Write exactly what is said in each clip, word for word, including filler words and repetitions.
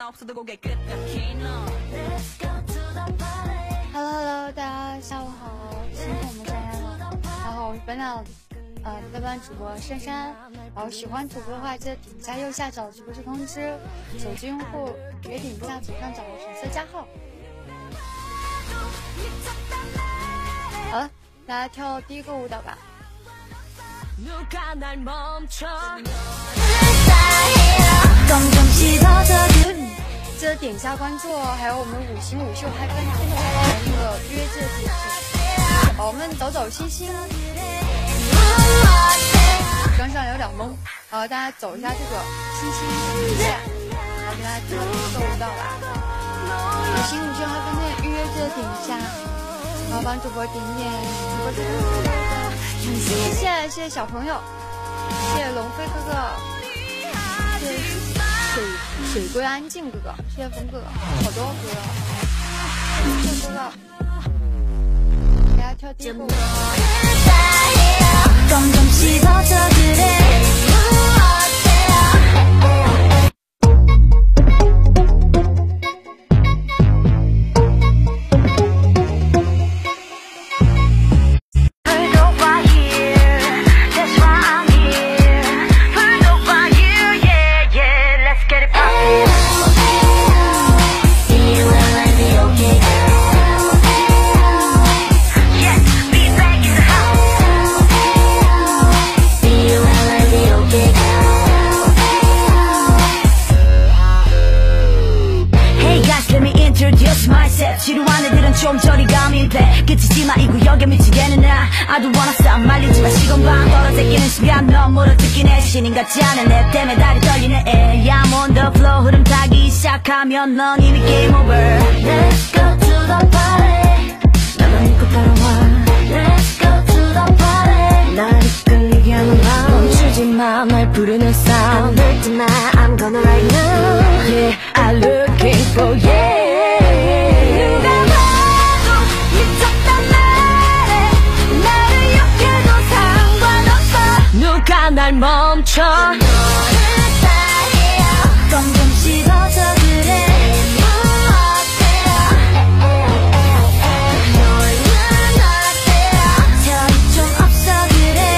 Hello Hello， 大家下午好，辛苦我们珊珊了。然后我是本场呃代班主播珊珊。然后喜欢主播的话，记得点一下右下角直播室通知，手机用户也点一下左上角的红色加号。好了，大家跳第一个舞蹈吧。记得点一下关注哦，还有我们五行五秀嗨翻还有那个约这点数，我们走走心心。刚上有点懵，然后大家走一下这个心心一下，然后给大家跳这个舞蹈吧。五行五秀嗨翻店预约记得点一下，然后帮主播点点主播这个。谢谢谢谢小朋友，谢谢龙飞哥哥，谢谢水水归安静哥哥，谢谢风哥哥，好多哥哥，谢谢哥哥，给大家跳第一步。 지루한 애들은 좀 저리 가면 돼 끝이지마 이 구역에 미치겠는 나 I don't wanna stop 말리지마 시간 반 떨어지기는 시간 너무 멀어 듣긴 해 신인 같지 않은 애 때문에 다리 떨리네 애 Yeah I'm on the floor 흐름 타기 시작하면 넌 이미 game over Let's go to the party 나만 믿고 따라와 Let's go to the party 날 이끌리게 하는 밤 멈추지마 날 부르는 sound I need tonight I'm gonna right now Yeah I'm looking for you 누가 날 멈춰 너를 사이야 껌 좀 씹어서 그래 너는 어때요 별이 좀 없어 그래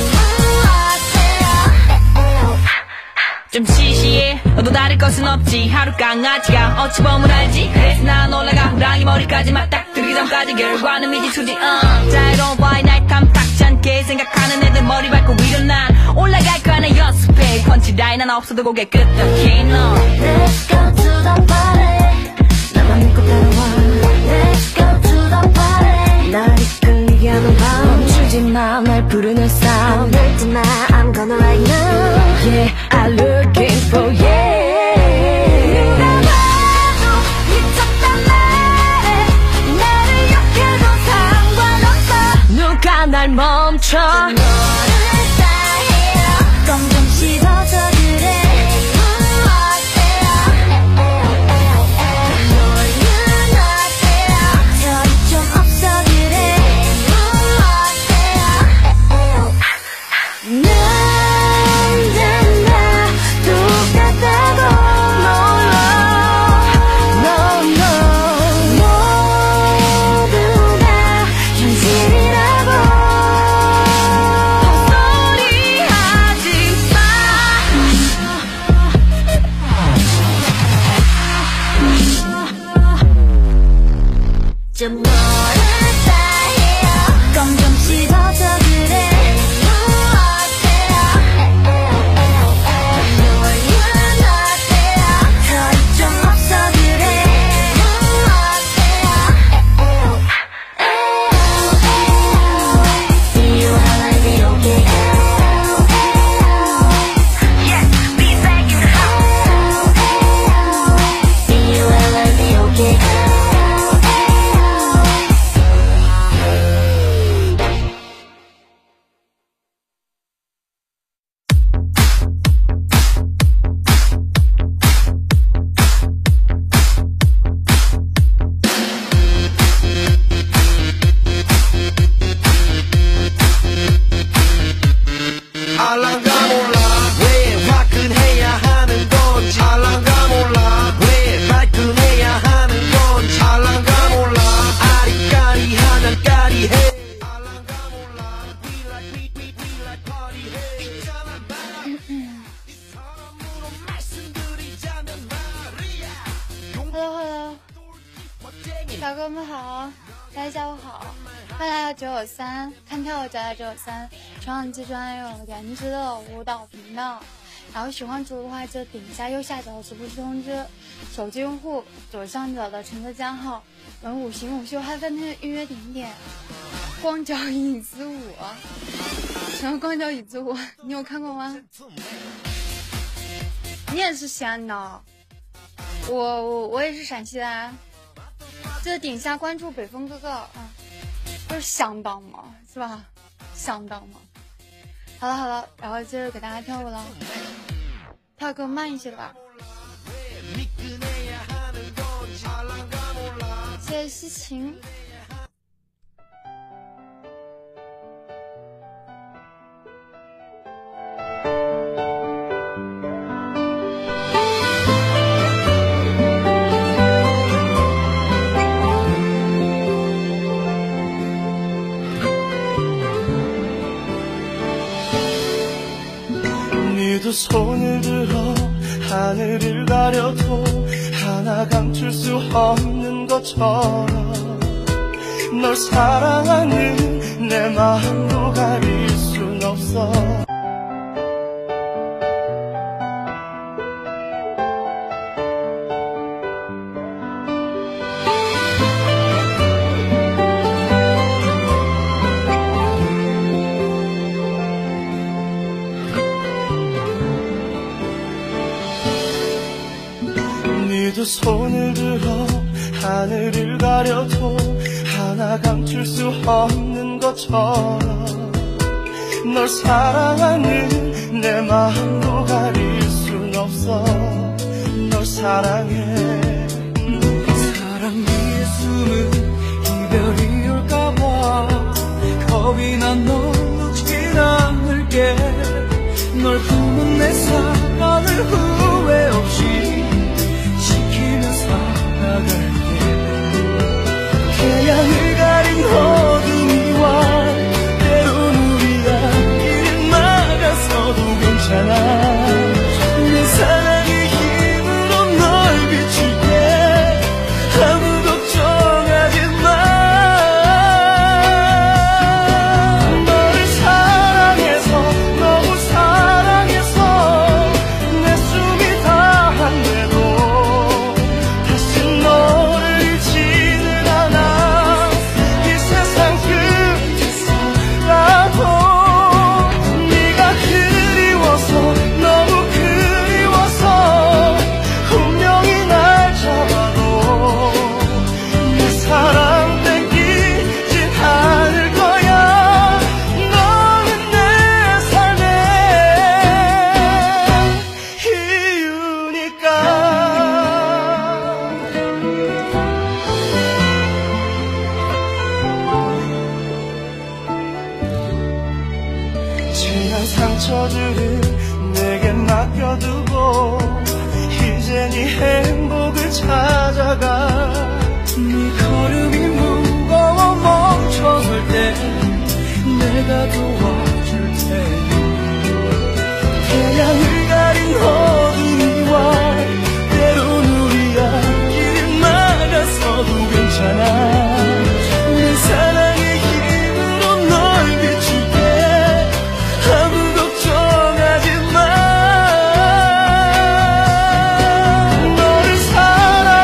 좀 시시해 너도 다를 것은 없지 하루 강아지가 어찌 보면 알지 그래서 난 올라가 호랑이 머리까지 맞닥뜨리기 전까지 결과는 미지수지 uh. 자유로운 와이 나이탐 탁지 않게 생각하는 애들 머리 밟고 위로 난 올라갈 거 하나 연습해 펀치라인 하나 없어도 고개 끄덕해 너 Let's go to the party 나만 믿고 따라와 Let's go to the party 날 이끌리게 하는 밤 멈추지마 날 부르는 sound I need tonight I'm gonna right now Yeah I'm looking for you 누가 날 멈춰 너를 사이야 껌 좀 씹어서 그래 너는 어때요 별이 좀 없어 그래 난 나 똑같다고 좀 너를 사이야 껌 좀 씹어서 그래 너는 어때요 별이 좀 없어 그래 You are like the okay Yeah, be back in the house You are like the okay 小哥们好，大家下午好，欢迎来到九九三，看跳就在九九三，全网最专业颜值的舞蹈频道。然后喜欢主播的话，就点一下右下角的直播室通知，手机用户左上角的橙色加号，文五行五秀嗨翻天预约顶点，光脚影子舞，什么光脚影子舞？你有看过吗？你也是西安的，我我我也是陕西的啊。记得点一下关注北风哥哥啊，不是相当吗？是吧？相当吗？好了好了，然后接着给大家跳舞了，跳个慢一些的吧。谢谢西晴。 두 손을 들어 하늘을 가려도 하나 감출 수 없는 것처럼 널 사랑하는 내 마음도 가릴 순 없어 두 손을 들어 하늘을 가려도 하나 감출 수 없는 것처럼 널 사랑하는 내 마음도 가릴 순 없어 널 사랑해 사랑 위에 숨은 이별이 올까봐 겁이 난 널 놓진 않을게 널 품은 내 사랑을 후회 없이 태양을 가린 어둠이와 때론 우리 앞길을 막아서도 괜찮아 내 사랑의 힘으로 널 비출게 아무 걱정하지 마 너를 사랑해서 너무 사랑해서 내 숨이 다한데도 다시 너를 잃지는 않아 상처들을 내게 맡겨두고 이제 네 행복을 찾아가 네 걸음이 무거워 멈춰설 때 내가 도와줄 테니 태양을 가린 어둠이와 때론 우리 앞길을 막아서도 괜찮아 내 사랑의 힘으로 널 비출게 아무 걱정하지 마 너를 사랑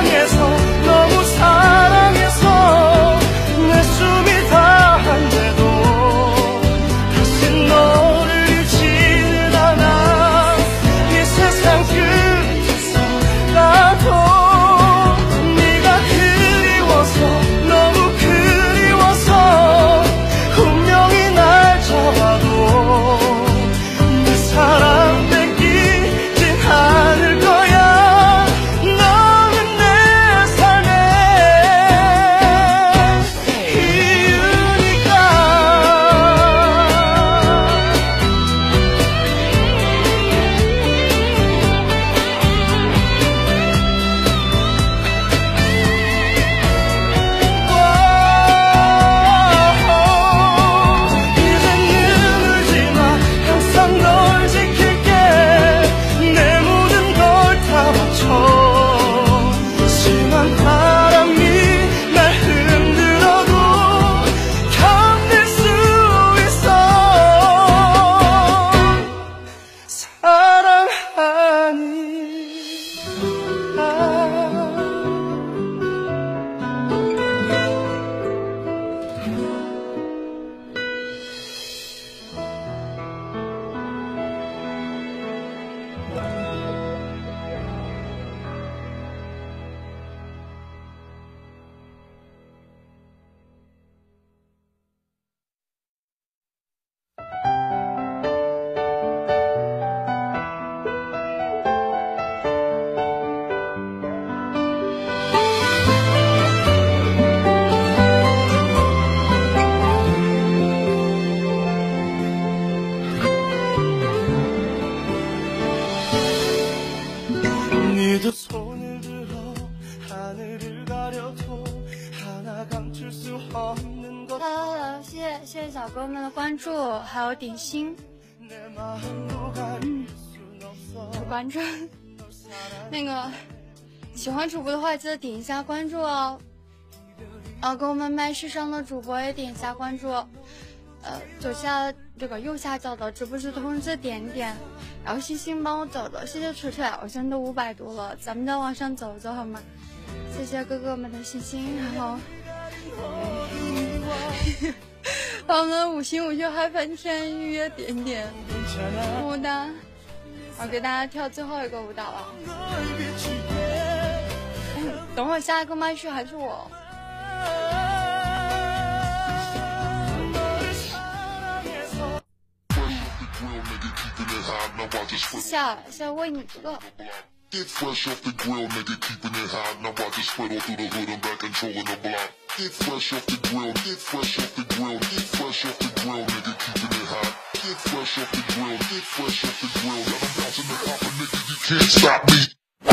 好了好了，谢谢谢谢小哥们的关注，还有点心。嗯，有关注。那个喜欢主播的话，记得点一下关注哦。啊，给我们麦序上的主播也点一下关注。呃，左下这个右下角的直播室通知点点，然后星星帮我走的，谢谢锤锤，我现在都五百多了，咱们再往上走走好吗？谢谢哥哥们的星星，然后把我们的五星五星嗨翻天，预约点点，么么哒！我给大家跳最后一个舞蹈了。嗯，等会儿下一个麦序还是我。下下为你这个。 Get fresh off the grill, nigga, keeping it hot. Now I just spread all through the hood, I'm back controlling the block. Get fresh off the grill, get fresh off the grill, get fresh off the grill, nigga, keeping it hot. Get fresh off the grill, get fresh off the grill. Now I'm bouncing the copper, nigga, you can't stop me.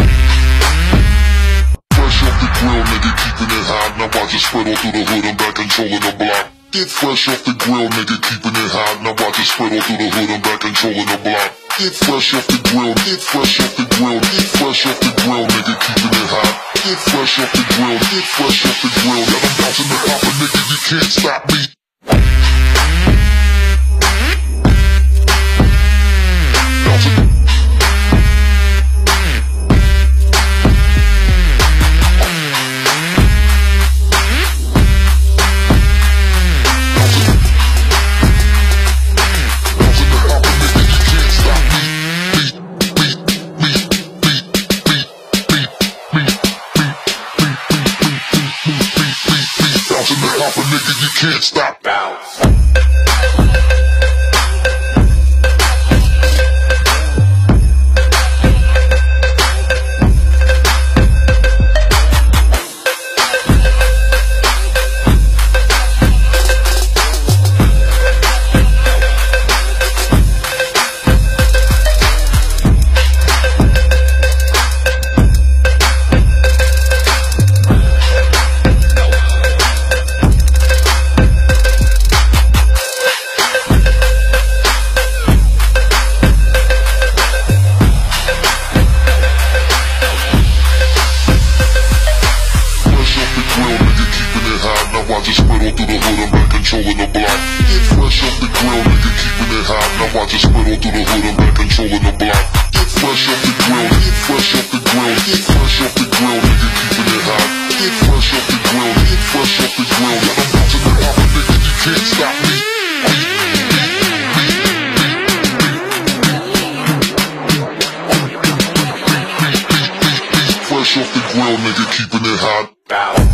Fresh off the grill, nigga, keeping it hot. Now I just spread all through the hood, I'm back controlling the block. Get fresh off the grill, nigga, keeping it hot. Now I just spread all through the hood, I'm back controlling the block. Get fresh off the grill, get fresh off the grill, get fresh off the grill, nigga, keeping it hot. Get fresh off the grill, get fresh off the grill. Now I'm bouncing the copper, nigga, you can't stop me. Bouncing. Nigga, you can't stop. Bounce. I just spread all through the hood, I'm back controlling the block. Get fresh off the grill, nigga, keeping it hot. Now I just spread all through the hood, I'm back controlling the block. Get fresh off the grill, get fresh off the grill, get fresh off the grill, nigga, keeping it hot. Get fresh off the grill, get fresh off the grill. Now I'm bouncing the copper, nigga, you can't stop me. Fresh off the grill, nigga, keeping it hot. Bow.